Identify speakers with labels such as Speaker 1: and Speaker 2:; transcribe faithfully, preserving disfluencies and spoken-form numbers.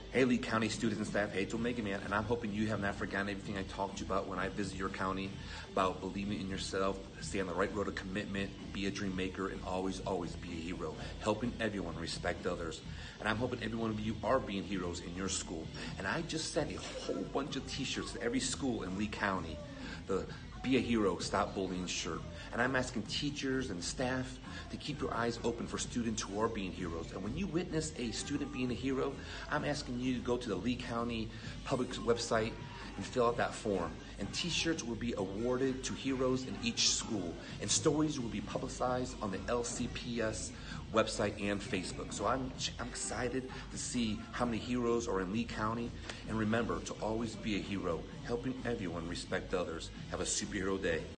Speaker 1: Hey Lee County students and staff, hey, it's Omega Man, and I'm hoping you have not forgotten everything I talked to you about when I visit your county, about believing in yourself, stay on the right road of commitment, be a dream maker, and always, always be a hero, helping everyone respect others. And I'm hoping every one of you are being heroes in your school. And I just sent a whole bunch of t-shirts to every school in Lee County. The Be a Hero, Stop Bullying shirt. And I'm asking teachers and staff to keep your eyes open for students who are being heroes. And when you witness a student being a hero, I'm asking you to go to the Lee County Public website and fill out that form. And t-shirts will be awarded to heroes in each school. And stories will be publicized on the L C P S website and Facebook. So I'm, I'm excited to see how many heroes are in Lee County. And remember to always be a hero, helping everyone respect others. Have a superhero day.